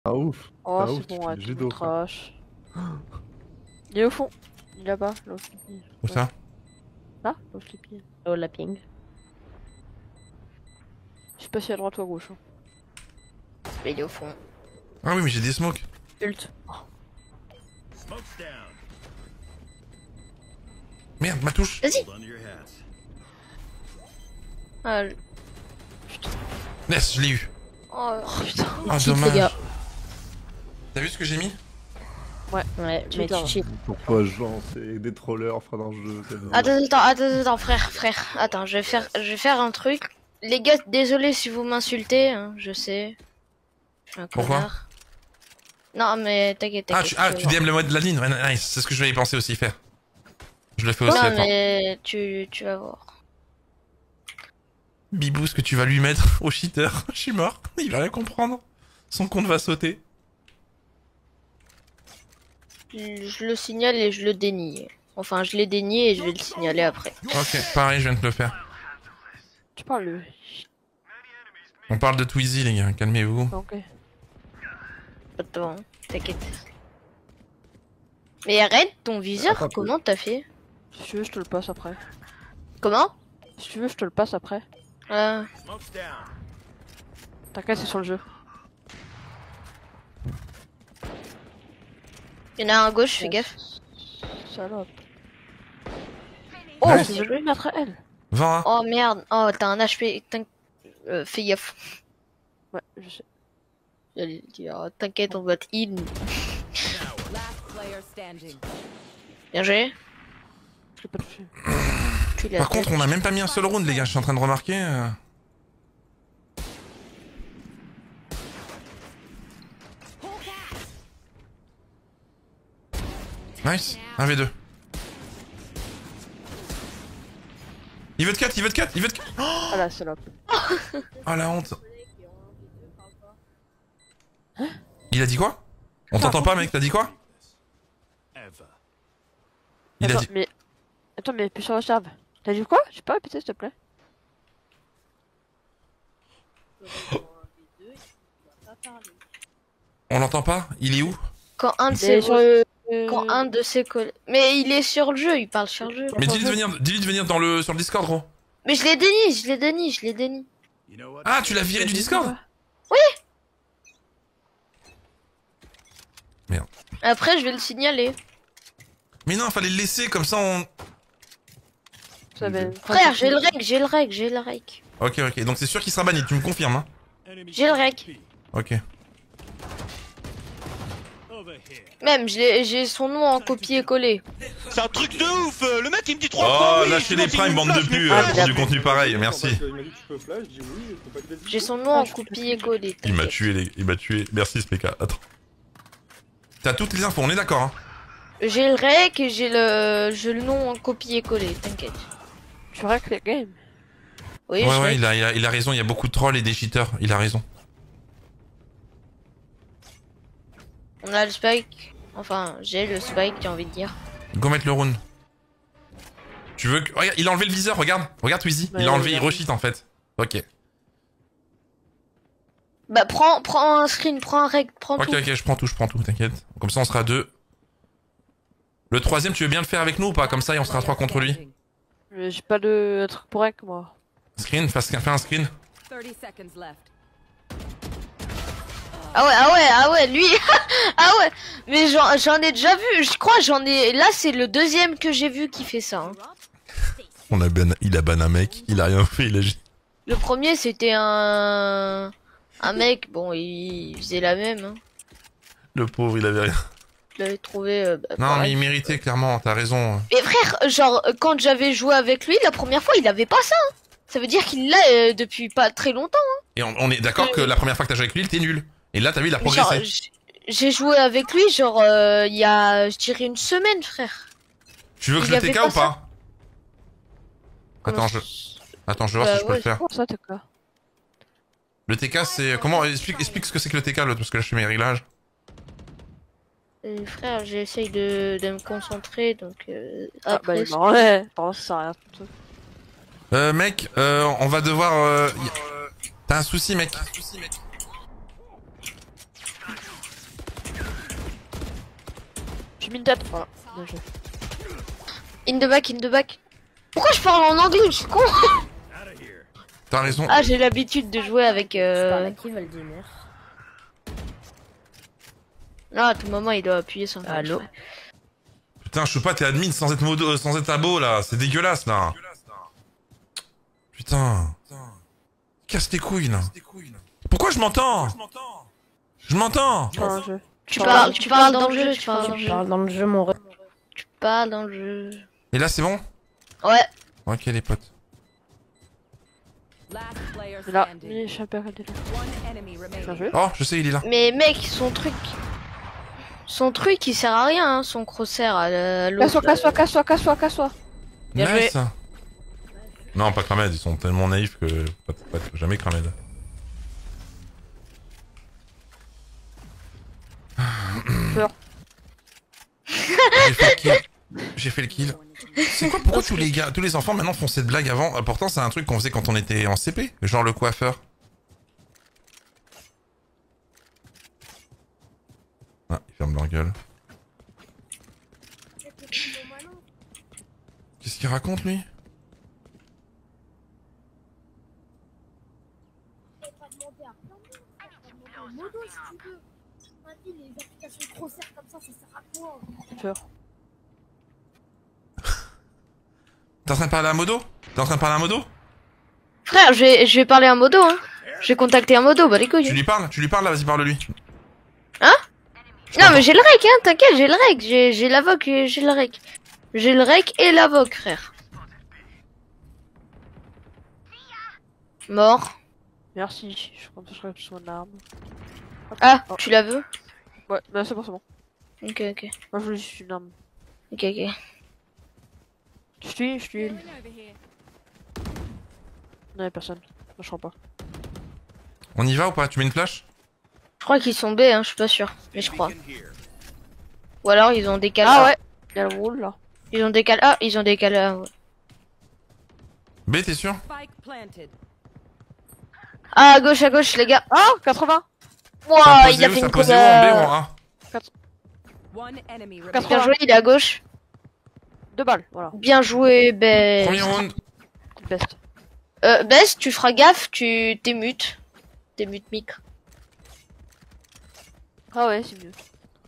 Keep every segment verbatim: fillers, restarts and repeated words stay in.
Ah ouf. Oh, Ah c'est ouf, bon, tu ouais, fais le tout judo, le frère. trash. Il est au fond. Il est là-bas, là, au flippy. Où ça? Là, au flippy. Oh la ping. Je sais pas si à droite ou à gauche. Hein. Mais il est au fond. Ah oui, mais j'ai des smokes. Ult. Merde, ma touche. Vas-y. Ah, je- Yes, je l'ai eu. oh, Oh putain. Ah, cheat, dommage. les gars. T'as vu ce que j'ai mis? Ouais. Ouais, mais tu Cheater. cheat. Pourquoi genre c'est des trollers frère dans le jeu. Attends, attends, attends, attends, frère, frère. Attends, je vais faire, je vais faire un truc. Les gars, désolé si vous m'insultez, hein, je sais. Je suis un Pourquoi? connard. Non, mais t'inquiète, Ah, t'inquiète. tu, ah, vas tu voir. D M le mode de la ligne. Ouais, nice, c'est ce que je vais y penser aussi faire. Je le fais aussi, Non, attends. mais tu, tu vas voir. Bibou, ce que tu vas lui mettre au cheater. Je suis mort. Il va rien comprendre. Son compte va sauter. Je le signale et je le dénie. Enfin, je l'ai dénié et je vais le signaler après. Ok, pareil, je viens de le faire. Tu parles le. On parle de Twizy, les gars. Calmez-vous. Ok. Attends, t'inquiète. Mais arrête ton viseur, Attends, comment t'as fait? Si tu veux, je te le passe après. Comment? Si tu veux, je te le passe après. euh... T'inquiète, c'est sur le jeu. Il y en a un à gauche, fais gaffe. Salope. Oh, Nice. Je vais lui mettre à elle. vingt, hein. oh merde, oh t'as un H P, t'in- euh, fais gaffe. Ouais, je sais. J'allais dire, oh, t'inquiète, on va te heal. Last player standing. Bien joué. Je l'ai pas touché. Tu l'as Par fait. contre, on a même pas mis un seul round, les gars. Je suis en train de remarquer. euh. Nice. un v deux. Il veut de quatre, il veut de quatre, il veut de quatre. Ah la salope. Oh la honte. Il a dit quoi? On t'entend pas, mec, t'as dit quoi? Il a Attends, dit. mais. Attends, mais plus sur le serve. T'as dit quoi? Je sais pas répéter s'il te plaît. On l'entend pas? Il est où? Quand un de Mais ses sur le. quand un de ses collègues. Mais il est sur le jeu, il parle sur le jeu. Mais dis-lui de venir, dis-lui de venir dans le, sur le Discord, gros. Mais je l'ai déni, je l'ai déni, je l'ai déni. Ah, tu l'as viré du Discord? Après, je vais le signaler. Mais non, fallait le laisser, comme ça on... Ça va- Frère, j'ai le rec, j'ai le rec, j'ai le rec. Ok, ok, donc c'est sûr qu'il sera banni, tu me confirmes, hein? J'ai le rec. Ok. Même, j'ai j'ai son nom en copier-coller. C'est un truc de ouf. Le mec il me dit trois fois. Oh, oui, lâchez sinon les c'est primes, une bande de flash, mais pubs, Ah, pour mais du contenu pareil, merci. Il m'a dit tu peux flash, j'ai dit oui, faut pas que J'ai son nom en copier-coller. Il m'a tué, les... il m'a tué. Merci, S P K. Attends. T'as toutes les infos, on est d'accord, hein? J'ai le rec et j'ai le, j'ai le nom en copier-coller, t'inquiète. Tu règles les games. Oui, Ouais, je ouais, rec. il a, il, a, il a raison, il y a beaucoup de trolls et des cheaters, il a raison. On a le spike. Enfin, j'ai le spike, j'ai envie de dire. Go mettre le rune. Tu veux que... Regarde, il a enlevé le viseur, regarde. Regarde Twizy, il Ouais, a enlevé, ouais, il ouais. recheat en fait. Ok. Bah, prends, prends un screen, prends un rec, prends Ok, tout. ok, je prends tout, je prends tout, t'inquiète. Comme ça, on sera deux. Le troisième, tu veux bien le faire avec nous ou pas? Comme ça, et on sera trois contre lui. Mais j'ai pas de truc pour rec moi. Screen, fais fais un screen. thirty seconds left. Ah ouais, ah ouais, ah ouais, lui. Ah ouais. Mais j'en, j'en ai déjà vu, je crois, j'en ai. Là, c'est le deuxième que j'ai vu qui fait ça. hein. On a ban... Il a ban un mec, il a rien fait, il a... Le premier, c'était un. Un mec, bon, il faisait la même. Hein. Le pauvre, il avait rien. Je l'avais trouvé. euh, bah, Non, mais pareil. il méritait, clairement, t'as raison. Mais frère, genre, quand j'avais joué avec lui, la première fois, il avait pas ça. hein. Ça veut dire qu'il l'a euh, depuis pas très longtemps. Et on, on est d'accord que la première fois que t'as joué avec lui, il était nul. Et là, t'as vu, il a Mais genre, progressé. j- j'ai joué avec lui, genre, euh, il y a, je dirais, une semaine, frère. Tu veux que il je le avait T K pas ou pas? Attends, je... Attends, je vais voir Bah si je peux ouais, le faire. Comment ça t'es quoi? Le T K, c'est... Comment... Explique, explique ce que c'est que le T K, là, parce que là, je fais mes réglages. Euh, frère, j'essaye de, de me concentrer, donc euh, Ah bah après. il est mort. Ouais, pardon, ça sert à rien. tout ça. Euh, mec, euh, on va devoir... Euh... y- T'as un souci, mec. J'ai mis une tête. Voilà. Bien joué. In the back, in the back. Pourquoi je parle en anglais? Je suis con. T'as raison. Ah, j'ai l'habitude de jouer avec. Je parle Euh... à qui, Valdemir? Là, à tout moment, il doit appuyer sur. Allô? Putain, je sais pas, t'es admin sans être modo, sans être abo là, c'est dégueulasse là. Putain. Casse tes couilles là. Pourquoi je m'entends? Je m'entends. Pas un jeu. Tu parles, tu parles dans le jeu, tu parles dans le Je jeu. parle dans le jeu, mon ref. Tu parles dans le jeu. Et là c'est bon? Ouais. Ok les potes. Last player C'est là. standing. Il est échappé à côté de là. One enemy Bien remaining. joué. Oh, je sais, il est là. Mais mec, son truc. Son truc, il sert à rien, hein, son crosshair à la- à l'autre. Casse-toi, casse-toi, casse-toi, casse-toi, casse-toi. Bien Nice. Non, pas Kramed, ils sont tellement naïfs que pas, pas, jamais Kramed. Peur. J'ai fait le kill. J'ai fait le kill. C'est quoi, pourquoi tous les gars, tous les enfants maintenant font cette blague avant? Euh, Pourtant, c'est un truc qu'on faisait quand on était en C P, genre le coiffeur. Ah, ils ferment leur gueule. Qu'est-ce qu'il raconte lui? Peur. T'es en train de parler à Modo? T'es en train de parler à Modo? Frère, je vais, je vais parler à Modo, hein. Je vais contacter un Modo, bah les couilles. Tu lui parles? Tu lui parles là, vas-y parle-lui. Non, mais j'ai le rec, hein, t'inquiète, j'ai le rec. J'ai j'ai l'avoc et j'ai le rec. J'ai le rec et l'avoc, frère. Mort. Merci. Je compte sur son arme. Ah, tu la veux? Ouais, bah c'est bon, c'est bon. Ok, ok. Moi je voulais juste une arme. Ok, ok. Je suis, je suis. Non, y'a personne. Non, je crois pas. On y va ou pas? Tu mets une flash? Je crois qu'ils sont B, hein, je suis pas sûr. Mais je crois. Ou alors ils ont décalé. Ah A. ouais. Y'a le rôle là. Ils ont décalé A, ils ont décalé A, ouais. B, t'es sûr? Spike planted. Ah, à gauche, à gauche, les gars. Ah, quatre-vingts. Wouah, Ça il a posé fait où? Ça une posé courbe. où, en B ou en A? One enemy remaining. quatre-vingts. Bien joué, il est à gauche. Deux balles, voilà. Bien joué, ben. Premier round. Best. Euh, Bess, tu feras gaffe, tu t'es mute. T'es mute micro. Ah ouais, c'est mieux.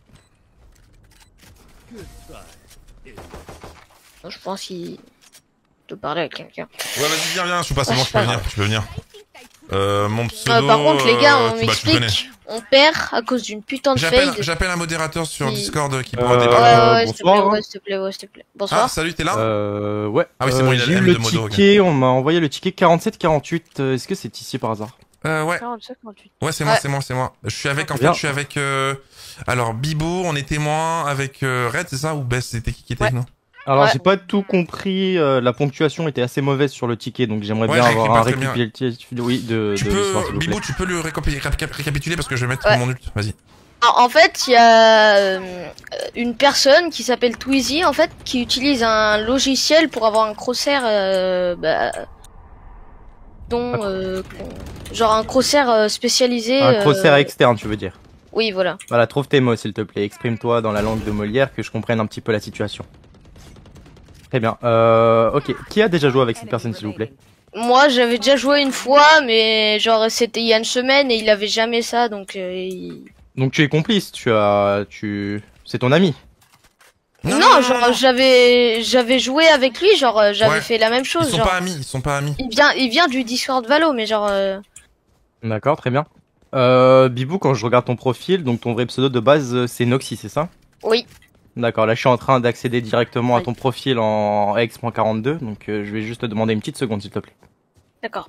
Non, je pense qu'il doit parler avec quelqu'un. Ouais, vas-y, viens, viens, je suis pas, c'est Ouais, bon, c'est tu peux pas venir, grave. tu peux venir. Euh, mon Euh, pseudo. par contre, les gars, euh, on tu- bah, tu connais. m'explique. On perd à cause d'une putain de J'appelle, fade. j'appelle un modérateur sur Qui- Discord qui Euh, pourra Ouais, débattre. ouais, ouais, s'il te plaît, bonsoir. ouais, s'il te plaît, ouais, s'il te plaît. Ah, Bonsoir. salut, t'es là? Euh, ouais. Ah oui, c'est bon, il a j'ai le eu M le de Modo, ticket, on m'a envoyé le ticket quarante-sept quarante-huit. euh, Est-ce que c'est ici par hasard? Euh, ouais. quarante-sept, quarante-huit. Ouais, c'est moi, Ouais. c'est moi, c'est moi. Je suis avec, en fait, Bien. je suis avec, euh... alors, Bibo, on est témoin avec euh, Red, c'est ça? Ou Bess, c'était qui qui était avec nous? Alors Ouais. j'ai pas tout compris, euh, la ponctuation était assez mauvaise sur le ticket, donc j'aimerais Ouais, bien j'écris avoir pas un très bien. récapitulatif oui, de, Tu de peux, l'histoire, s'il vous plaît. Bibo, tu peux le récapi- récap- récapituler parce que je vais mettre Ouais. mon ult. Vas-y. En en fait, il y a euh, une personne qui s'appelle Twizy, en fait, qui utilise un logiciel pour avoir un crosshair, euh, bah, dont, euh, qu'on- genre un crosshair euh, spécialisé. Un crosshair euh, externe, tu veux dire. Oui, voilà. Voilà, trouve tes mots s'il te plaît, exprime-toi dans la langue de Molière que je comprenne un petit peu la situation. Très bien, euh, ok. Qui a déjà joué avec cette personne s'il vous plaît? Moi, j'avais déjà joué une fois, mais genre c'était il y a une semaine et il avait jamais ça, donc. euh, il- Donc tu es complice, tu as... tu... C'est ton ami. Non, genre j'avais j'avais joué avec lui, genre euh, j'avais Ouais. fait la même Ils chose. sont Genre, pas amis, ils sont pas amis. il vient il vient du Discord Valo, mais genre. euh, D'accord, très bien. Euh, Bibou, quand je regarde ton profil, donc ton vrai pseudo de base euh, c'est Noxy, c'est ça? Oui. D'accord, là je suis en train d'accéder directement à Oui. ton profil en X point quarante-deux, donc euh, je vais juste te demander une petite seconde s'il te plaît. D'accord.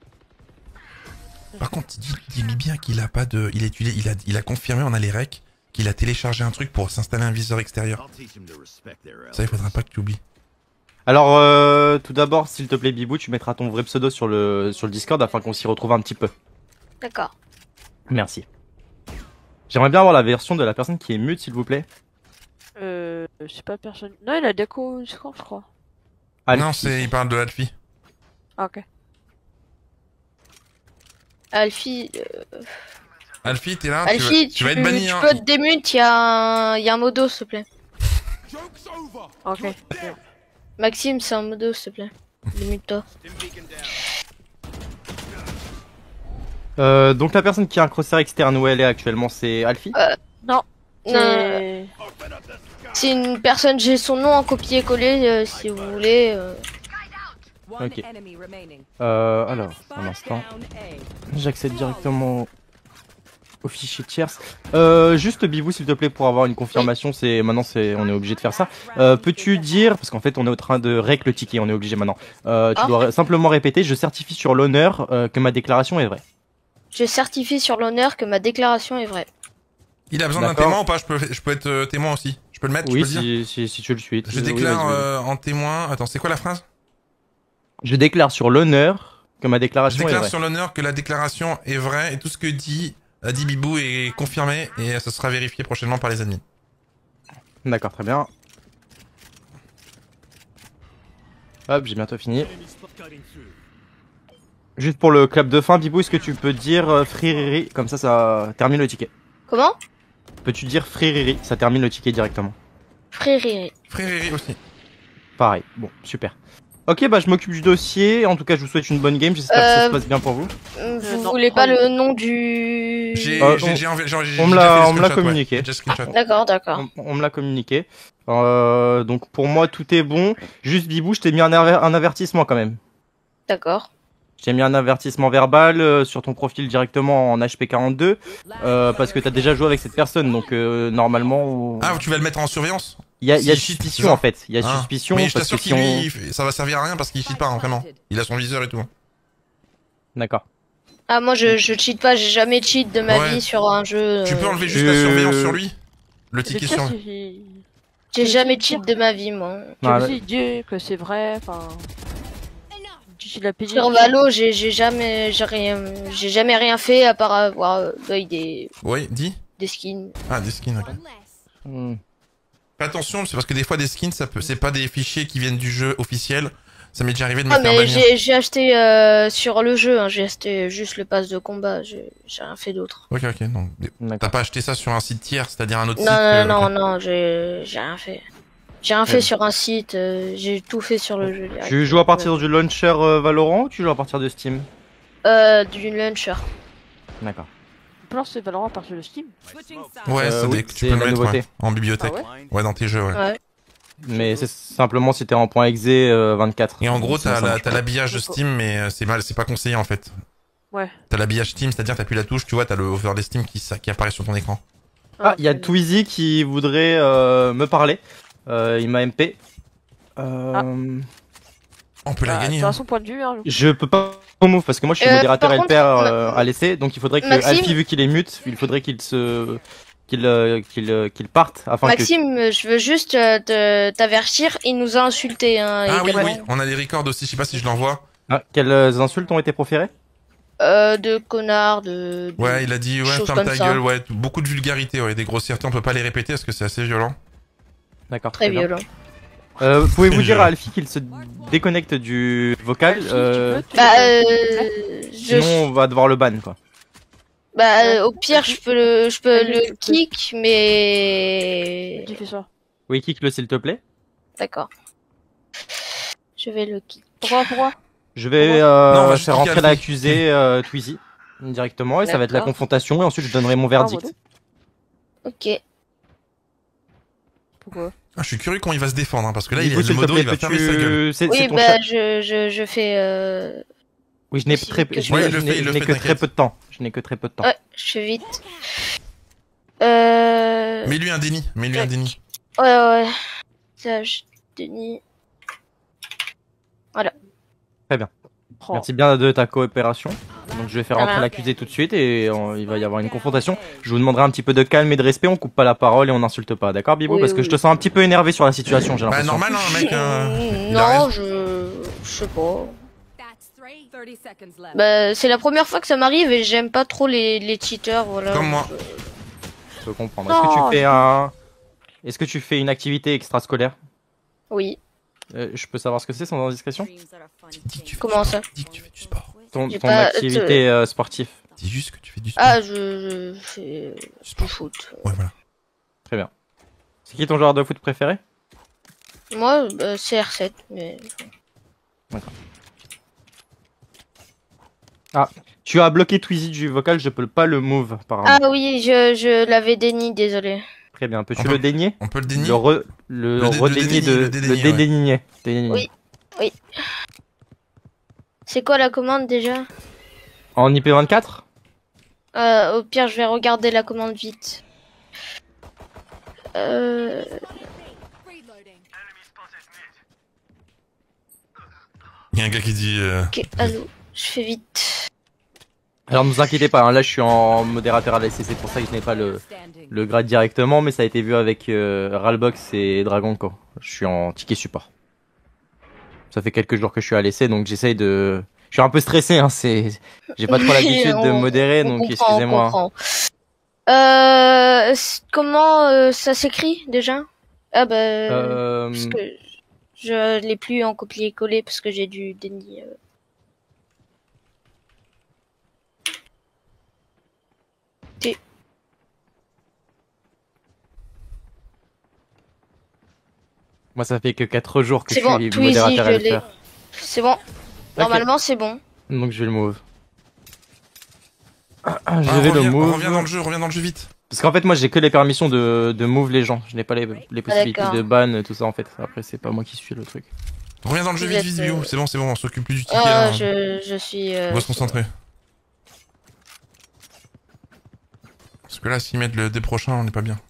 Par contre, dis- dis-lui bien qu'il a pas de, il a, il a, il a, il a confirmé en les recs qu'il a téléchargé un truc pour s'installer un viseur extérieur. Ça, il faudra pas que tu oublies. Alors, euh, tout d'abord, s'il te plaît Bibou, tu mettras ton vrai pseudo sur le, sur le Discord afin qu'on s'y retrouve un petit peu. D'accord. Merci. J'aimerais bien avoir la version de la personne qui est mute s'il vous plaît. Euh, c'est pas personne. Non, il a déco Discord, je crois. Alfie. Non, c'est, il parle de Alfie. Ah, ok. Alfie, euh, Alfie, t'es là? Tu vas- Alfie, tu, vas être banni, tu hein. peux te démute, il y a un il y a un modo s'il te plaît. Ok. Maxime, c'est un modo, s'il te plaît. Limite-toi. Euh, donc la personne qui a un crosshair externe où elle est actuellement, c'est Alfie. Non. Non, C'est... c'est une personne, j'ai son nom en copier-coller euh, si vous voulez. euh. One Ok. enemy remaining. Euh, alors, un Spike instant. down A. J'accède directement au fichier tiers. Euh, juste Bibou, s'il te plaît, pour avoir une confirmation, c'est maintenant c'est on est obligé de faire ça. Euh, peux-tu dire, parce qu'en fait on est en train de rec le ticket, on est obligé maintenant. Euh, tu Ah. dois ré- simplement répéter, je certifie sur l'honneur euh, que ma déclaration est vraie. Je certifie sur l'honneur que ma déclaration est vraie. Il a besoin d'un D'accord. témoin ou pas? Je peux, je peux être euh, témoin aussi. Je peux le mettre? Je Oui, peux le dire si, si, si tu le suis. Je Oui, déclare vas-y, vas-y. euh, en témoin. Attends, c'est quoi la phrase? Je déclare sur l'honneur que ma Je déclaration est déclare vraie. sur l'honneur que la déclaration est vraie et tout ce que dit a dit Bibou est confirmé et ça sera vérifié prochainement par les admins. D'accord, très bien. Hop, j'ai bientôt fini. Juste pour le clap de fin, Bibou, est-ce que tu peux dire euh, Fririri, comme ça, ça termine le ticket. Comment? Peux-tu dire Fririri, ça termine le ticket directement. Frérie. Fréréry aussi. Pareil, bon, super. Ok, bah je m'occupe du dossier, en tout cas je vous souhaite une bonne game, j'espère que ça Euh, se passe bien pour vous. Euh, Vous non, voulez pas prends- le nom du... J'ai Euh, j'ai- on- j'ai env- j'ai- j'ai on me déjà l'a- fait le on me l'a screenshot, ouais. communiqué. J'ai déjà screenshot. D'accord, d'accord. On, on me l'a communiqué. Euh, donc pour moi tout est bon. Juste Bibou, je t'ai mis un, aver- un avertissement quand même. D'accord. Je t'ai mis un avertissement verbal euh, sur ton profil directement en H P quarante-deux. Euh, parce que t'as déjà joué avec cette personne, donc euh, normalement... Ah, tu vas le mettre en surveillance? Il y a, il y a s'il cheat, suspicion c'est ça en fait. Il y a Ah. suspicion Mais je parce que t'assure si qu'il on... lui, il- ça va servir à rien parce qu'il cheat pas, hein, vraiment. Il a son viseur et tout. D'accord. Ah, moi, je, je cheat pas, j'ai jamais cheat de ma Ouais. vie sur un jeu. Tu euh, peux enlever juste Euh, la surveillance sur lui? Le Le ticket pire, sur... c'est... J'ai jamais cheat de ma vie, moi. Tu Ah, veux aussi dire que c'est vrai, enfin... Tu l'as payé. Sur Valo, j'ai j'ai jamais, j'ai rien, j'ai jamais rien fait à part avoir euh, l'œil des, Oui, dis. des skins. Ah, des skins, ok. Hmm. Fais attention, c'est parce que des fois des skins, ça peut, c'est pas des fichiers qui viennent du jeu officiel. Ça m'est déjà arrivé de me Ah, faire mais bannir. j'ai j'ai acheté euh, sur le jeu, hein, j'ai acheté juste le pass de combat, j'ai j'ai rien fait d'autre. Ok, ok, donc t'as D'accord. pas acheté ça sur un site tiers, c'est-à-dire un autre Non, site. non, que- non, ok. non, j'ai j'ai rien fait. J'ai rien fait Ouais. sur un site, euh, j'ai tout fait sur le jeu. direct. Tu joues à partir du launcher euh, Valorant ou tu joues à partir de Steam? Euh, du launcher. D'accord. On peut lancer Valorant à partir de Steam. Switching sides. Ouais, Euh, ça oui, dé- tu c'est peux le la mettre nouveauté. ouais, en bibliothèque. Ah ouais? ouais dans tes jeux, ouais. Ouais. Mais c'est simplement si t'es en point exe euh, vingt-quatre. Et en gros, Sinon, t'as ça la- marche t'as pas. l'habillage de Steam, mais euh, c'est mal, c'est pas conseillé en fait. Ouais. T'as l'habillage Steam, c'est-à-dire t'appuies la touche, tu vois, t'as le overlay Steam qui, sa- qui apparaît sur ton écran. Ah, il y a c'est- Twizy qui voudrait euh, me parler. Euh, il m'a M P. Euh, On peut la Ah, gagner. dans Hein. son point de vue, hein. Je peux pas move parce que moi je suis Euh, modérateur par L P R contre, euh, à l'essai, donc il faudrait que Maxime Alfie, vu qu'il est mute, il faudrait qu'il se qu'il euh, qu'il euh, qu'il parte afin Maxime, je veux juste euh, te- t'avertir, il nous a insulté. Hein, Ah oui, également. oui, on a les records aussi, je sais pas si je l'envoie. que... Ah, quelles insultes ont été proférées? Euh, de connard, de... de- Ouais, il a dit, ouais, choses ferme comme ta ça. gueule, ouais, beaucoup de vulgarité, ouais, des grossièretés, on peut pas les répéter parce que c'est assez violent. D'accord. Très bien. violent. Euh, Pouvez-vous Je- dire à Alfie qu'il se déconnecte du vocal, Alfie, tu euh, peux, tu Bah, peux- euh, je... sinon on va devoir le ban quoi. bah euh, au pire, je peux le, je peux Alfie, tu le peux. kick, mais... Tu fais ça. Oui, kick-le s'il te plaît. D'accord. Je vais le kick. Pourquoi, pourquoi Je vais Non, on euh, va juste faire kicker rentrer Alfie. l'accusé euh, Twizy directement et ça va être la D'accord. confrontation et ensuite je donnerai mon verdict. Ah, Ok. Pourquoi Ah, je suis curieux quand il va se défendre, hein, parce que là, Du il coup, est le s'il te modo, plaît, il va fermer peux-tu- sa gueule. c'est- c'est Oui, ton bah chat. je, je, je fais... Euh... Oui, je n'ai aussi très, vite que je je n'ai- peux. je Ouais, il le n'ai- fait, il je le n'ai fait, que très t'inquiète. peu de temps. Je n'ai que très peu de temps. Ouais, je fais vite. Euh... Mets-lui un déni, mets-lui un Ouais. déni. Ouais, ouais. Ça, je... Denis... Oh. Merci bien de ta coopération. Donc je vais faire Ça rentrer va. l'accusé tout de suite et euh, il va y avoir une confrontation. Je vous demanderai un petit peu de calme et de respect, on coupe pas la parole et on n'insulte pas, d'accord Bibou? Oui, Parce que oui. je te sens un petit peu énervé sur la situation, j'ai Bah, l'impression. normal, hein, mec. euh, il a non, raison. je... Je sais pas. thirty seconds left. Bah, c'est la première fois que ça m'arrive et j'aime pas trop les, les cheaters, voilà. Comme moi. Je peux comprendre. Est-ce que Non, tu fais un... Est-ce que tu fais une activité extrascolaire? Oui. Euh, Je peux savoir ce que c'est sans indiscrétion? Dis que tu fais Comment du ça sport. Dis que tu fais du sport. Ton, J'ai ton pas- activité euh, sportive. Dis juste que tu fais du sport. Ah, je, je fais Du du sport. foot. Ouais, voilà. Très bien. C'est qui ton joueur de foot préféré? Moi, euh, c'est R sept, mais... Tu as bloqué Twizy du vocal, je peux pas le move apparemment. Ah oui, je, je l'avais déni, désolé. Très bien, peux-tu On peut- le dénier? On peut le dénier Le, re, le, Le dé- le redénier déni, de... le dédaigner, le dédaigner. Dédaigner. Oui. Oui. C'est quoi la commande déjà? En I P vingt-quatre? euh, Au pire, je vais regarder la commande vite. Euh... Reloading. Il y a un gars qui dit... euh, Ok, allô, je fais vite. Alors ne vous inquiétez pas, hein, là je suis en modérateur à la S C, c'est pour ça que je n'ai pas le, Standing. le grade directement, mais ça a été vu avec euh, Ralbox et Dragon quoi. Je suis en ticket support. Ça fait quelques jours que je suis à l'essai, donc j'essaye de... Je suis un peu stressé, hein, c'est... J'ai pas trop l'habitude de On- modérer, on donc comprend, excusez-moi. on comprend. Euh, c- comment euh, ça s'écrit déjà? Ah bah, Euh... parce que je l'ai plus en copier-coller parce que j'ai dû dénier. euh. T. Moi ça fait que quatre jours que C'est je bon, suis Twizy, modérateur à je le l'ai. faire. C'est bon. Normalement, c'est bon. Donc je vais le move. Ah, ah, je vais le reviens, move. reviens dans le jeu, reviens dans le jeu vite. Parce qu'en fait moi j'ai que les permissions de, de move les gens. Je n'ai pas les, les possibilités d'accord. de ban, tout ça en fait. Après c'est pas moi qui suis le truc. Reviens dans le jeu Vous vite, êtes, vite, euh, Bio. C'est bon, c'est bon, on s'occupe plus du ticket Ah, là. je, je suis. euh, On va se concentrer. Parce que là, s'ils mettent le dé prochain, on n'est pas bien.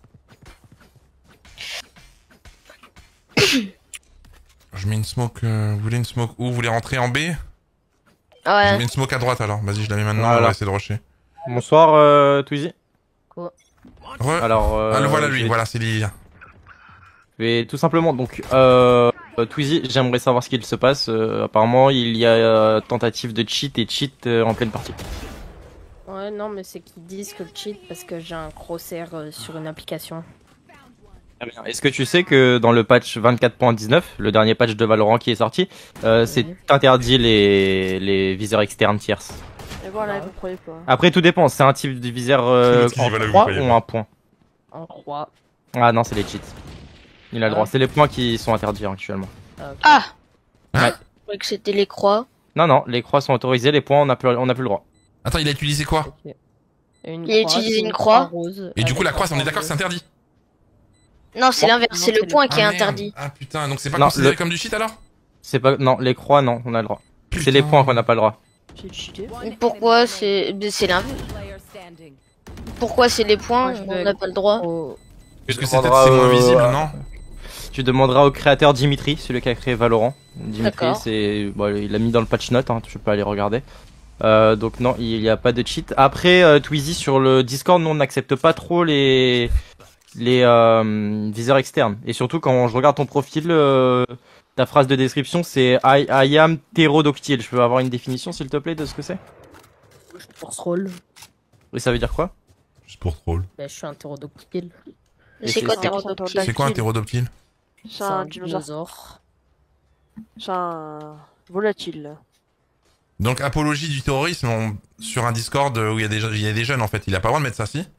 Je mets une smoke. euh, vous voulez une smoke où? Vous voulez rentrer en B? Je Ouais. mets une smoke à droite alors. Vas-y, je la mets maintenant. Voilà. On va essayer de rusher. Bonsoir euh, Twizy. Re- Alors, euh, ah, le voilà je lui, vais- voilà, c'est lui. je vais tout simplement donc euh, euh, Twizy, j'aimerais savoir ce qu'il se passe. Euh, apparemment, il y a euh, tentative de cheat et cheat euh, en pleine partie. Ouais, non, mais c'est qu'ils disent que le cheat parce que j'ai un crosshair euh, sur une application. Très bien. Est-ce que tu sais que dans le patch vingt-quatre point dix-neuf, le dernier patch de Valorant qui est sorti, euh, c'est Oui. interdit les les viseurs externes tierces. Et voilà, vous croyez pas. Après tout dépend, c'est un type de viseur euh, L'autre qui dit, en voilà, vous trois croyez ou pas. un point. En croix. Ah non, c'est les cheats. Il a le Ah. droit. C'est les points qui sont interdits actuellement. Ah, ok. Ah. Hein? Je croyais que c'était les croix. Non non, les croix sont autorisées, les points on n'a plus on n'a plus le droit. Attends, il a utilisé quoi? Ok. Et une Il a croix, utilisé c'est une croix. rose. Et du coup, avec la croix, un on est d'accord que c'est bleu. interdit? Non, c'est Non, l'inverse. non, C'est le c'est point le- qui est Ah, merde. interdit. Ah putain, donc c'est pas Non, considéré le- comme du shit alors? C'est pas non, les croix non, on a le droit. C'est Putain. les points qu'on n'a pas le droit. J'ai cheaté. Pourquoi c'est c'est l'inverse? Player standing. Pourquoi c'est les points? Moi, je On vais- n'a pas le droit. Oh, Parce que Tu c'est peut-être demanderas, c'est moins euh, visible, à- non? Tu demanderas au créateur Dimitri, celui qui a créé Valorant. Dimitri, D'accord. c'est bon, il l'a mis dans le patch note, hein, tu peux aller regarder. Euh, donc non, il n'y a pas de cheat. Après, euh, Twizy sur le Discord, nous on n'accepte pas trop les les euh, viseurs externes. Et surtout quand je regarde ton profil, euh, ta phrase de description c'est I, I am pterodactyle. Je peux avoir une définition s'il te plaît de ce que c'est? force roll. Et ça veut dire quoi? Juste pour troll. Bah, je suis un ptérodactyle. Et C'est c'est- quoi c'est- ptérodactyle? C'est quoi un ptérodactyle? C'est un dinosaure. C'est un volatile. Donc apologie du terrorisme on- sur un Discord où il y, a des, je- il y a des jeunes en fait. Il a pas le droit de mettre ça, si?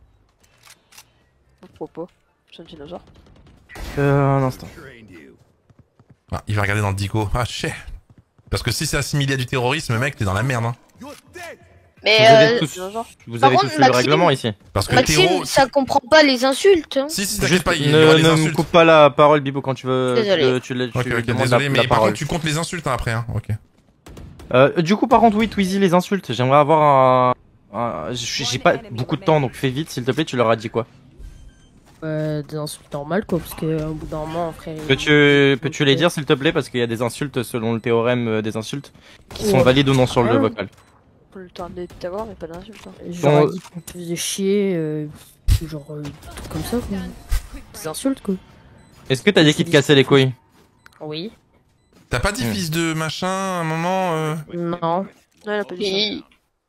Pourquoi pas? C'est un dinosaure. Euh, un instant. Ah, il va regarder dans le dico. Ah, chais. Parce que si c'est assimilé à du terrorisme, mec, t'es dans la merde. Hein. Mais Vous avez euh, tous, Dinosaure. vous Par avez contre, tous le Maxime- règlement ici. Parce que Maxime, terreau... ça comprend pas les insultes. hein. Si, si, t'inquiète Juste, pas, il y ne, aura les ne me insultes. coupe pas la parole, Bibo, quand tu veux. Désolé. Tu, tu, tu Ok, ok, demandes désolé, la, mais la par parole. contre, tu comptes les insultes hein, après, hein. Ok. Euh, du coup, par contre, oui, Twizy, les insultes. J'aimerais avoir un. un- J'ai pas beaucoup de temps, donc fais vite, s'il te plaît. Tu leur as dit quoi? Euh, des insultes normales, quoi, parce que au bout d'un moment, frère. il- Peux-tu peux-tu les dire, s'il te plaît, parce qu'il y a des insultes selon le théorème euh, des insultes qui sont Ouais. valides ou non sur le Ouais. vocal. Pour le temps de t'avoir, mais pas d'insulte. Hein. J'aurais Bon, dit qu'on te faisait chier, euh, genre, euh, des trucs comme ça, quoi. Des insultes, quoi. Est-ce que t'as dit qu'ils te cassaient les couilles? Oui. T'as pas dit Hmm. fils de machin à un moment euh... Non. Non, il a pas dit Et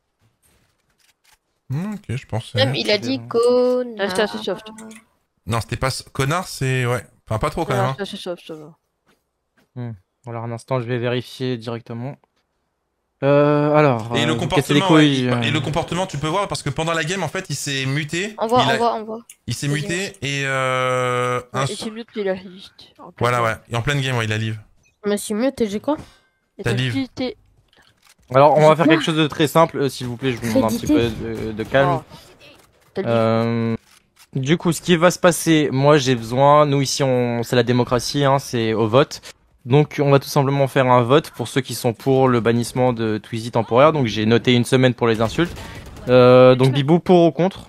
hmm, Ok, je pense. même il a dit qu'on. ça. Ah, c'était assez soft. Non, c'était pas s- connard, c'est ouais. Enfin, pas trop quand même. Non, Hein. c'était assez soft, ça va. Alors, un instant, je vais vérifier directement. Euh, alors, Et euh, le vous cassez les comportement, ouais, couilles. il- euh. et le comportement, tu peux voir parce que pendant la game, en fait, il s'est muté. On voit, il a- on voit, on voit. Il s'est Vas-y, muté et euh, un- Ouais, et c'est mieux que la liste. en voilà, plein ouais. Et en pleine game, ouais, il a live. Je me suis mute et j'ai quoi? Et T'as t'as live. quitté- Alors, on va J'ai faire quoi quelque chose de très simple, euh, s'il vous plaît, je vous demande un petit peu Crédité. de, de calme. Oh. T'as dit. Euh, du coup, ce qui va se passer, moi j'ai besoin, nous ici on, c'est la démocratie, hein, c'est au vote. Donc on va tout simplement faire un vote pour ceux qui sont pour le bannissement de Twizy temporaire. Donc j'ai noté une semaine pour les insultes. Euh, donc Bibou pour ou contre?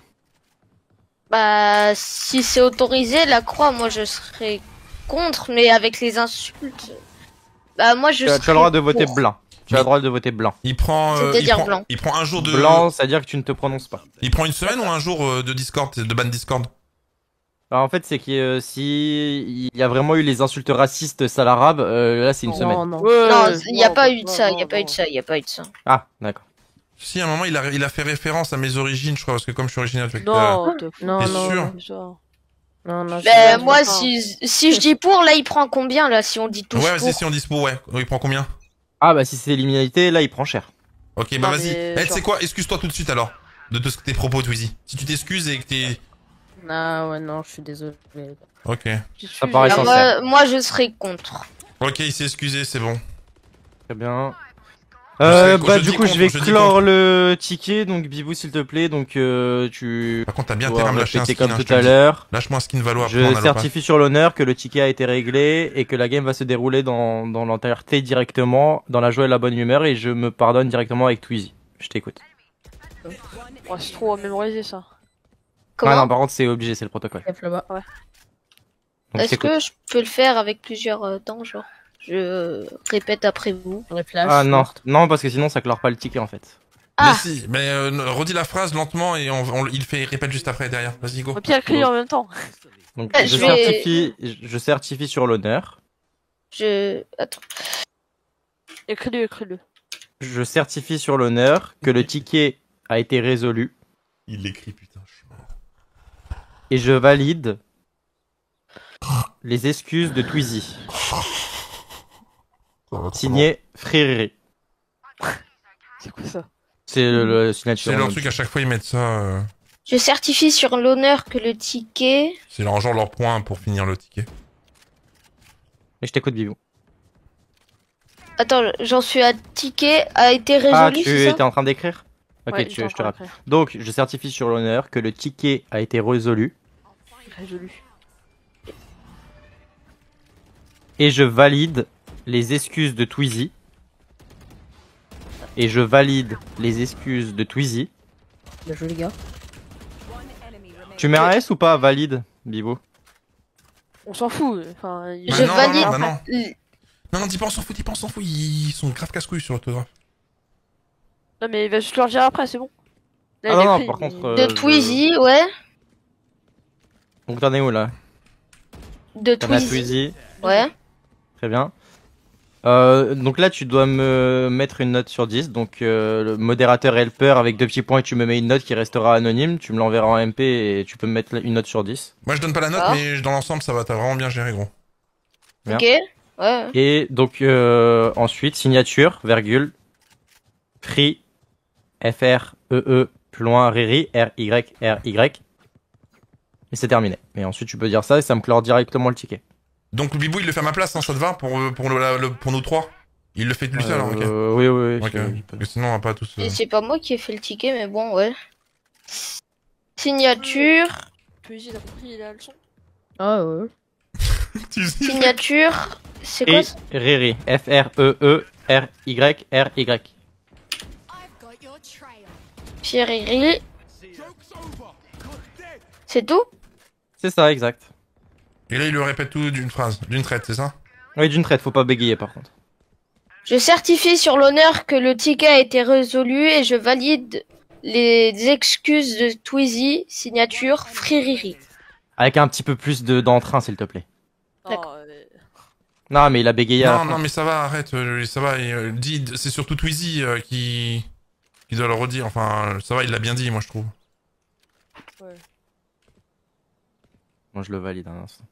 Bah, si c'est autorisé, la croix, moi je serais contre, mais avec les insultes. Bah, moi je Tu as, tu as serais le droit de voter pour. blanc. Tu as le droit de voter blanc. Il prend, euh, il C'est-à-dire prend, blanc. il prend un jour de. Blanc, c'est-à-dire que tu ne te prononces pas. Il prend une semaine ou un jour euh, de Discord, de ban Discord. Alors, en fait, c'est que euh, si il y a vraiment eu les insultes racistes sales arabes, euh, là c'est une Non, semaine. non. Ouais, Non, ouais, il n'y a non, pas non, eu de ça, il non, n'y a pas eu de non. ça, il n'y a pas eu de ça. Ah, d'accord. Si, à un moment, il a, il a fait référence à mes origines, je crois, parce que comme je suis originaire de. Non, t'es Non, T'es non, sûr non, ça. non, non, je- Ben, je moi, vois pas. si, si je dis pour, là, il prend combien, là, si on dit tous Ouais, pour vas-y, si on dispo, ouais. Oh, il prend combien? Ah bah si c'est l'immunité, là il prend cher. Ok, bah Non, vas-y. mais Eh, tu genre- sais quoi? Excuse-toi tout de suite alors. De tout ce que tes propos, Twizy. Si tu t'excuses et que t'es. Ah ouais, non, je suis désolé. Ok. Je suis- Ça paraît Ah, sincère. moi, moi, je serais contre. Ok, il s'est excusé, c'est bon. Très bien. Je Euh, sais, bah je du dis coup je contre, vais je dis clore contre. le ticket, donc Bibou s'il te plaît, donc euh, tu Par contre, t'as bien dois intérêt à me lâcher un répéter skin. comme hein, je tout te à le dis. l'heure. Lâche-moi un skin Valois. après, Je on a le certifie sur l'honneur que le ticket a été réglé et que la game va se dérouler dans, dans l'entièreté directement, dans la joie et la bonne humeur, et je me pardonne directement avec Twizy. Je t'écoute. Ouais, c'est trop à mémoriser ça. Comment Ah non, par contre c'est obligé, c'est le protocole. F là-bas. Donc, je Est-ce t'écoute. que je peux le faire avec plusieurs euh, temps, genre Je euh, répète après vous. Les flashs, Ah non, morte. non parce que sinon ça clore pas le ticket en fait. Mais Ah. si, mais euh, redis la phrase lentement et on, on- il fait il répète juste après derrière. Vas-y, go. On peut écrire en même temps. Donc Ah, je je vais- certifie, je certifie sur l'honneur. Je. Attends. Écris-le, écris-le. Je certifie sur l'honneur que le ticket a été résolu Il l'écrit, putain. je suis mort. et je valide les excuses de Twizy. Signé Frériri. C'est quoi ça? C'est le, le signature. C'est leur truc, à chaque fois ils mettent ça. euh, Je certifie sur l'honneur que le ticket. C'est leur genre leur point pour finir le ticket. Et je t'écoute, Bibou. Attends, j'en suis à ticket a été Ah, résolu, tu c'est ça étais en train d'écrire? Ok, Ouais, tu, il est je te encore rappelle. Donc, je certifie sur l'honneur que le ticket a été résolu écrit. Résolu. et je valide les excuses de Twizy. Et je valide les excuses de Twizy. Bien joué, les gars. Tu mets un S ou pas valide, Bibou? On s'en fout. Enfin, il- Bah Je non, valide. non, bah non. L- Non, non, dis pas on s'en fout, dis pas on s'en fout. Ils sont grave casse-couilles sur l'autographe. Non, mais il va juste leur dire après, c'est bon. Là, Ah il non, a non, écrit, par mais- contre, euh, De je- Twizy, ouais. Donc, t'en es où là? De T'en as Twizy. Twizy. Ouais. Très bien. Euh, donc là, tu dois me mettre une note sur dix. Donc, euh, le modérateur helper avec deux petits points et tu me mets une note qui restera anonyme. Tu me l'enverras en M P et tu peux me mettre une note sur dix. Moi je donne pas la note, Ah. mais dans l'ensemble ça va, t'as vraiment bien géré, gros. Bien. Ok. Ouais. Et donc, euh, ensuite, signature, virgule, free, F R E E, plus loin, Riri, R Y R Y. Et c'est terminé. Et ensuite, tu peux dire ça et ça me clore directement le ticket. Donc le Bibou il le fait à ma place, hein, ça te va pour, euh, pour, le, la- le- pour nous trois? Il le fait lui seul, hein, ok. Euh, oui, oui, oui. Ok, je- parce que sinon on va pas tous. euh, Et c'est pas moi qui ai fait le ticket, mais bon, ouais. Signature. Poésie, t'as compris la leçon? Ah ouais. Tu sais, Signature. C'est quoi Et ça Riri, F R E E, R Y R Y. I've got your trail. Pierre C'est tout? C'est ça, exact. Et là il le répète tout d'une phrase, d'une traite, c'est ça? Oui, d'une traite, faut pas bégayer par contre. Je certifie sur l'honneur que le ticket a été résolu et je valide les excuses de Twizy. Signature Fririri. Avec un petit peu plus de d'entrain, s'il te plaît. D'accord. Non, euh, Non, mais il a bégayé à la Non, fin. non, mais ça va, arrête, euh, ça va. et, euh, dis, c'est surtout Twizy euh, qui... qui doit le redire. Enfin, ça va, il l'a bien dit, moi je trouve. ouais. Moi, je le valide un instant.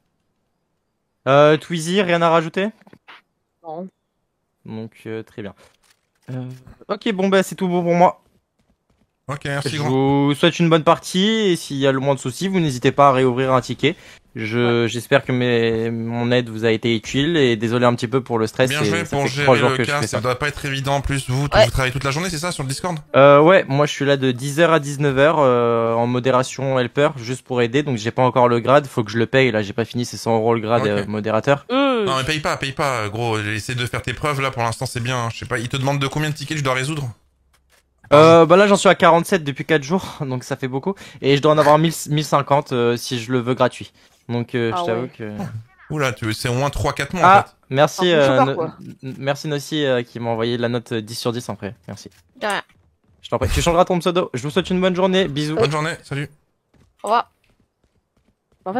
Euh, Twizy, rien à rajouter? Non. Donc, euh, très bien. Euh, ok, bon bah c'est tout bon pour moi. Ok, merci Je grand. vous souhaite une bonne partie et s'il y a le moins de soucis, vous n'hésitez pas à réouvrir un ticket. Je j'espère que mes, mon aide vous a été utile et désolé un petit peu pour le stress. Bien et joué ça pour fait trois gérer jours le que je cas, fais ça ça. doit pas être évident en plus. Vous, Ouais. vous travaillez toute la journée, c'est ça, sur le Discord? Euh, ouais, moi je suis là de dix heures à dix-neuf heures euh, en modération helper juste pour aider, donc j'ai pas encore le grade, faut que je le paye. Là j'ai pas fini, c'est cent euros le grade Ok. euh, modérateur. Euh, Non mais paye pas, paye pas, gros. Essaie de faire tes preuves là. Pour l'instant, c'est bien. Je sais pas. Il te demande de combien de tickets je dois résoudre? Euh, bah là j'en suis à quarante-sept depuis quatre jours, donc ça fait beaucoup. Et je dois en avoir mille, mille cinquante euh, si je le veux gratuit. Donc euh, Ah je t'avoue ouais. que... Oula, tu c'est au moins trois quatre mois en Ah, fait. merci, Un peu euh, choquant, no- quoi. n- merci Nossi euh, qui m'a envoyé la note dix sur dix après, merci. De rien. Je t'en prie, tu changeras ton pseudo. Je vous souhaite une bonne journée, bisous. Bonne journée, salut. Au revoir.